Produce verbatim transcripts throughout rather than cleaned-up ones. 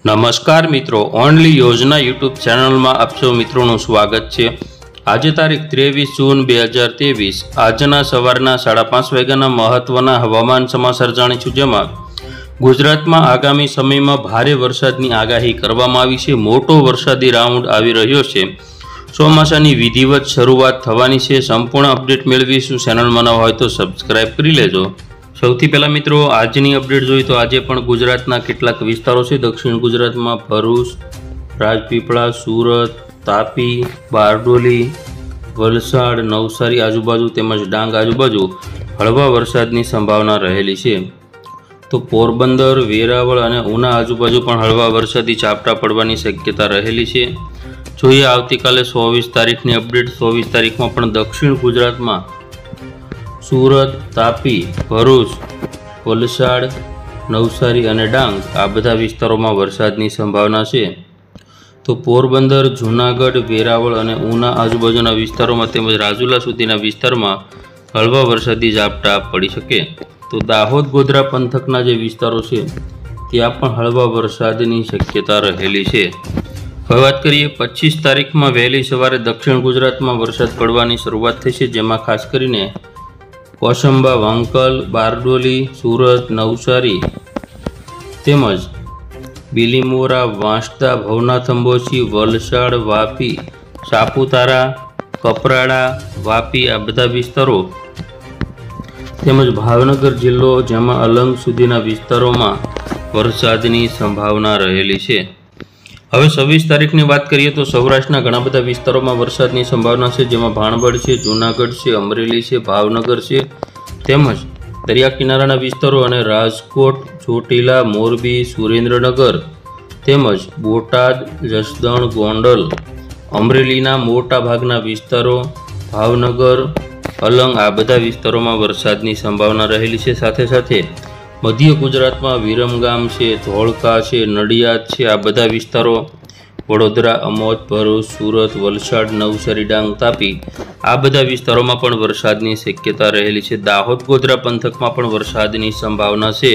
नमस्कार मित्रों, ओनली योजना यूट्यूब चैनल में आप सौ मित्रों स्वागत है। आज तारीख तेवीस जून बे हज़ार तेवीस आजना सवारना साढ़ा पांच वाग्याना महत्वना हवामान समाचार जाणीशुं, जेमां गुजरात में आगामी समय में भारे वरसादनी आगाही करवामां आवी छे। मोटो वरसादी राउंड आवी रह्यो छे। ચોમાસાની વિધિવત શરૂઆત થવાની છે। સંપૂર્ણ અપડેટ મેળવીશું। ચેનલમાં નવા હોય તો સબસ્ક્રાઇબ કરી લેજો। સૌથી પહેલા મિત્રો આજની અપડેટ જોઈએ તો આજે પણ ગુજરાતના કેટલાક વિસ્તારો છે દક્ષિણ ગુજરાતમાં ભરૂચ, રાજપીપળા, સુરત, તાપી, બારડોલી, વલસાડ, નવસારી આજુબાજુ તેમજ ડાંગ આજુબાજુ હળવા વરસાદની સંભાવના રહેલી છે। તો પોરબંદર, વેરાવળ અને ઉના આજુબાજુ પણ હળવા વરસાદી ઝાપટા પડવાની શક્યતા રહેલી છે। જોઈએ આવતીકાલે ચોવીસ તારીખની અપડેટ। ચોવીસ તારીખમાં પણ દક્ષિણ ગુજરાતમાં સુરત, તાપી, ભરૂચ, વલસાડ, નવસારી અને ડાંગ આ બધા વિસ્તારોમાં વરસાદની સંભાવના છે। તો પોરબંદર, જૂનાગઢ, વેરાવળ અને ઉના આજુબાજુના વિસ્તારોમાં તેમજ રાજુલા સુધીના વિસ્તારમાં હળવા વરસાદી ઝાપટા પડી શકે। તો દાહોદ, ગોધરા પંથકના જે વિસ્તારો છે ત્યાં પણ હળવા વરસાદની શક્યતા રહેલી છે। હવે વાત કરીએ પચીસ તારીખમાં વહેલી સવારે દક્ષિણ ગુજરાતમાં વરસાદ પડવાની શરૂઆત થઈ છે, જેમાં ખાસ કરીને કોસંબા, વાંકલ, બારડોલી, સુરત, નવસારી તેમજ બીલીમોરા, વાંસદા, ભવનાથ, અંબોશી, વલસાડ, વાપી, સાપુતારા, કપરાડા, વાપી આ બધા વિસ્તારો તેમજ ભાવનગર જિલ્લો જેમાં અલંગ સુધીના વિસ્તારોમાં વરસાદની સંભાવના રહેલી છે। હવે છવ્વીસ તારીખની વાત કરીએ તો સૌરાષ્ટ્રના ઘણા બધા વિસ્તારોમાં વરસાદની સંભાવના છે, જેમાં ભાણવડ છે, જૂનાગઢ છે, અમરેલી છે, ભાવનગર છે તેમજ દરિયા કિનારાના વિસ્તારો અને રાજકોટ, ચોટીલા, મોરબી, સુરેન્દ્રનગર તેમજ બોટાદ, જસદણ, ગોંડલ, અમરેલીના મોટા ભાગના વિસ્તારો, ભાવનગર, અલંગ આ બધા વિસ્તારોમાં વરસાદની સંભાવના રહેલી છે। સાથે સાથે મધ્ય ગુજરાતમાં વિરમગામ છે, ધોળકા છે, નડિયાદ છે આ બધા વિસ્તારો, વડોદરા, અમોદ, ભરૂચ, સુરત, વલસાડ, નવસારી, ડાંગ, તાપી આ બધા વિસ્તારોમાં પણ વરસાદની શક્યતા રહેલી છે। દાહોદ, ગોધરા પંથકમાં પણ વરસાદની સંભાવના છે।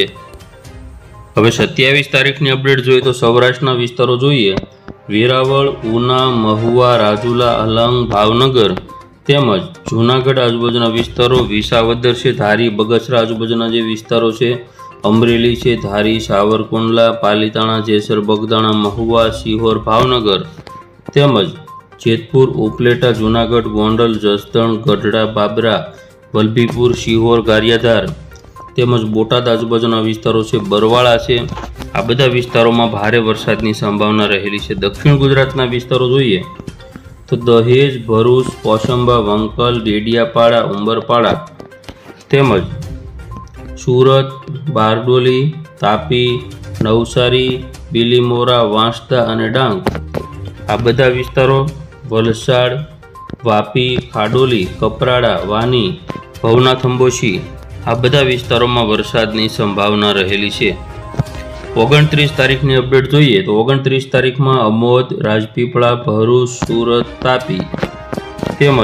હવે સત્યાવીસ તારીખની અપડેટ જોઈએ તો સૌરાષ્ટ્રના વિસ્તારો જોઈએ વેરાવળ, ઉના, મહુવા, રાજુલા, અલંગ, ભાવનગર તેમજ જૂનાગઢ આજુબાજુના વિસ્તારો, વિસાવદર છે, ધારી, બગસરા આજુબાજુના જે વિસ્તારો છે, અમરેલી છે, ધારી, સાવરકુંડલા, પાલીતાણા, જેસર, બગદાણા, મહુવા, સિહોર, ભાવનગર તેમજ જેતપુર, ઉપલેટા, જૂનાગઢ, ગોંડલ, જસદણ, ગઢડા, બાબરા, વલભીપુર, સિહોર, ગારિયાધાર તેમજ બોટાદ આજુબાજુના વિસ્તારો છે, બરવાળા છે આ બધા વિસ્તારોમાં ભારે વરસાદની સંભાવના રહેલી છે। દક્ષિણ ગુજરાતના વિસ્તારો જોઈએ તો દહેજ, ભરૂચ, કોસંબા, વંકલ, ડેડિયાપાડા, ઉંબરપાડા તેમજ સુરત, બારડોલી, તાપી, નવસારી, બીલીમોરા, વાંસદા અને ડાંગ આ બધા વિસ્તારો, વલસાડ, વાપી, ખાડોલી, કપરાડા, વાની, ભવનાથ, અંબોશી આ બધા વિસ્તારોમાં વરસાદની સંભાવના રહેલી છે। ઓગણત્રીસ તારીખની અપડેટ જોઈએ તો ઓગણત્રીસ તારીખમાં અમોદ, રાજપીપળા, ભરૂચ, સુરત, તાપી તેમજ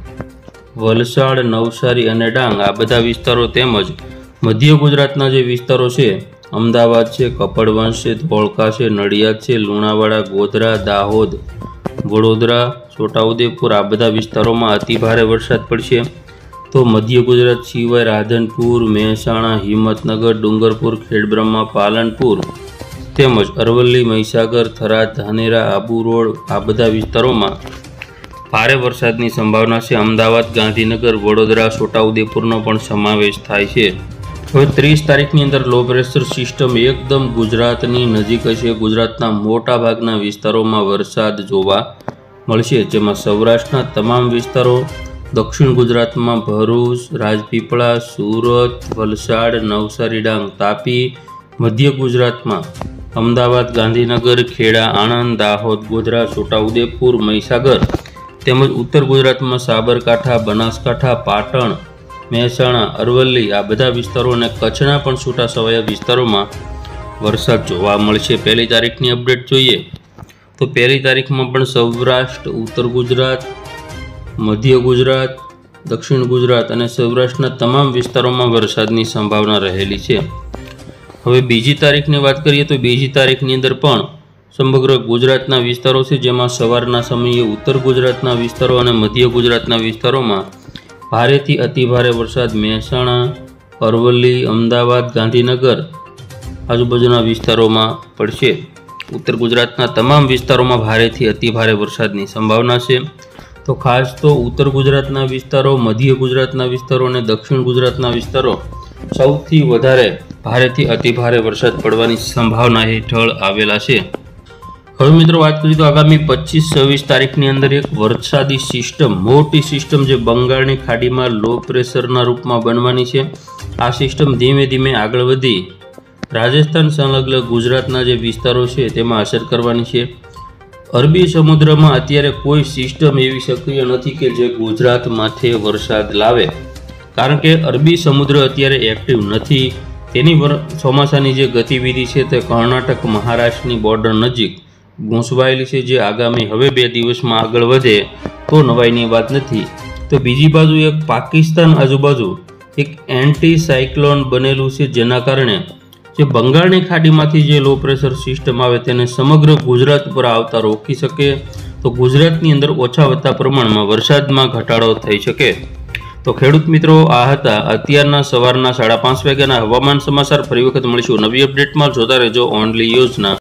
વલસાડ, નવસારી અને ડાંગ આ બધા વિસ્તારો તેમજ મધ્ય ગુજરાતના જે વિસ્તારો છે અમદાવાદ છે, કપડવંશ છે, ધોળકા છે, નડિયાદ છે, લુણાવાડા, ગોધરા, દાહોદ, વડોદરા, છોટાઉદેપુર આ બધા વિસ્તારોમાં અતિભારે વરસાદ પડશે। તો મધ્ય ગુજરાત સિવાય રાધનપુર, મહેસાણા, હિંમતનગર, ડુંગરપુર, ખેડબ્રહ્મા, પાલનપુર તેમજ અરવલ્લી, મહીસાગર, થરાદ, ધાનેરા, આબુ રોડ આ બધા વિસ્તારોમાં ભારે વરસાદની સંભાવના છે। અમદાવાદ, ગાંધીનગર, વડોદરા, છોટાઉદેપુરનો પણ સમાવેશ થાય છે। હવે ત્રીસ તારીખની અંદર લો પ્રેશર સિસ્ટમ એકદમ ગુજરાતની નજીક હશે। ગુજરાતના મોટા ભાગના વિસ્તારોમાં વરસાદ જોવા મળશે, જેમાં સૌરાષ્ટ્રના તમામ વિસ્તારો, દક્ષિણ ગુજરાતમાં ભરૂચ, રાજપીપળા, સુરત, વલસાડ, નવસારી, ડાંગ, તાપી, મધ્ય ગુજરાતમાં અમદાવાદ, ગાંધીનગર, ખેડા, આણંદ, દાહોદ, ગોધરા, છોટાઉદેપુર, મહીસાગર તેમજ ઉત્તર ગુજરાતમાં સાબરકાંઠા, બનાસકાંઠા, પાટણ, મહેસાણા, અરવલ્લી આ બધા વિસ્તારો અને કચ્છના પણ છૂટાછવાયા વિસ્તારોમાં વરસાદ જોવા મળશે। પહેલી તારીખની અપડેટ જોઈએ તો પહેલી તારીખમાં પણ સૌરાષ્ટ્ર, ઉત્તર ગુજરાત, મધ્ય ગુજરાત, દક્ષિણ ગુજરાત અને સૌરાષ્ટ્રના તમામ વિસ્તારોમાં વરસાદની સંભાવના રહેલી છે। હવે બીજી તારીખની વાત કરીએ તો બીજી તારીખની અંદર પણ સમગ્ર ગુજરાતના વિસ્તારો છે, જેમાં સવારના સમયે ઉત્તર ગુજરાતના વિસ્તારો અને મધ્ય ગુજરાતના વિસ્તારોમાં ભારેથી અતિભારે વરસાદ મહેસાણા, અરવલ્લી, અમદાવાદ, ગાંધીનગર આજુબાજુના વિસ્તારોમાં પડશે. ઉત્તર ગુજરાતના તમામ વિસ્તારોમાં ભારેથી અતિભારે વરસાદની સંભાવના છે. તો ખાસ તો ઉત્તર ગુજરાતના વિસ્તારો, મધ્ય ગુજરાતના વિસ્તારો અને દક્ષિણ ગુજરાતના વિસ્તારો સૌથી વધારે ભારેથી અતિભારે વરસાદ પડવાની સંભાવના હેઠળ આવેલા છે. હવે મિત્રો વાત કરીએ તો આગામી પચીસ છવ્વીસ તારીખની અંદર એક વરસાદી સિસ્ટમ, મોટી સિસ્ટમ જે બંગાળની ખાડીમાં લો પ્રેશરના રૂપમાં બનવાની છે. આ સિસ્ટમ ધીમે ધીમે આગળ વધી રાજસ્થાન સંલગ્ન ગુજરાતના જે વિસ્તારો છે તેમાં અસર કરવાની છે. અરબી સમુદ્રમાં અત્યારે કોઈ સિસ્ટમ એવી સક્રિય નથી કે જે ગુજરાત માથે વરસાદ લાવે, કારણ કે અરબી સમુદ્ર અત્યારે એક્ટિવ નથી. તેની ચોમાસાની જે ગતિવિધિ છે તે કર્ણાટક મહારાષ્ટ્રની બોર્ડર નજીક ગૂંચવાયેલી છે, જે આગામી હવે બે દિવસમાં આગળ વધે તો નવાઈની વાત નથી. તો બીજી બાજુ એક પાકિસ્તાન આજુબાજુ એક એન્ટી સાયક્લોન બનેલું છે, જેના કારણે જે બંગાળની ખાડીમાંથી જે લો પ્રેશર સિસ્ટમ આવે તેને સમગ્ર ગુજરાત પર આવતા રોકી શકે. તો ગુજરાતની અંદર ઓછા વધતા પ્રમાણમાં વરસાદમાં ઘટાડો થઈ શકે. તો ખેડૂત મિત્રો, આ હતા અત્યારના સવારના સાડા પાંચ વાગ્યાના હવામાન સમાચાર. ફરી વખત મળીશું નવી અપડેટમાં. જોતા રહેજો ઓનલી યોજના.